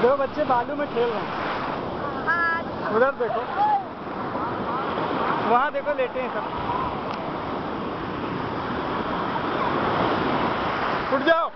दो बच्चे बालू में खेल रहे हैं। उधर देखो, वहाँ देखो लेटे हैं सब। उठ जाओ।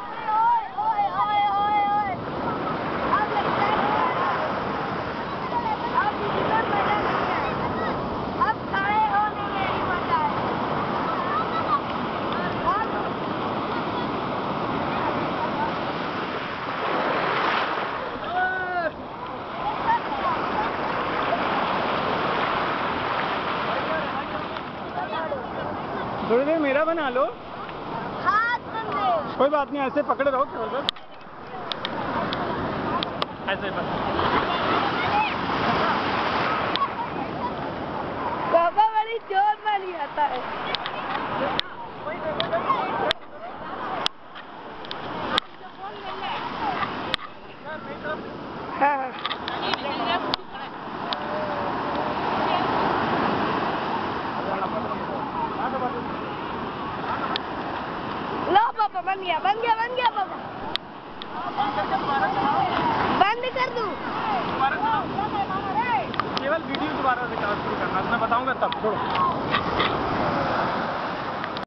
थोड़ी देर मेरा बना लो। हाथ बंदे। कोई बात नहीं, ऐसे पकड़े रहो थोड़ा सा, ऐसे बस। पापा बड़ी जोर वाली आता है। हाँ। लो पापा, बन गया पापा। बंद कर दूं? केवल वीडियो दोबारा रिकॉर्ड शुरू करना, मैं बताऊंगा तब। छोड़ो।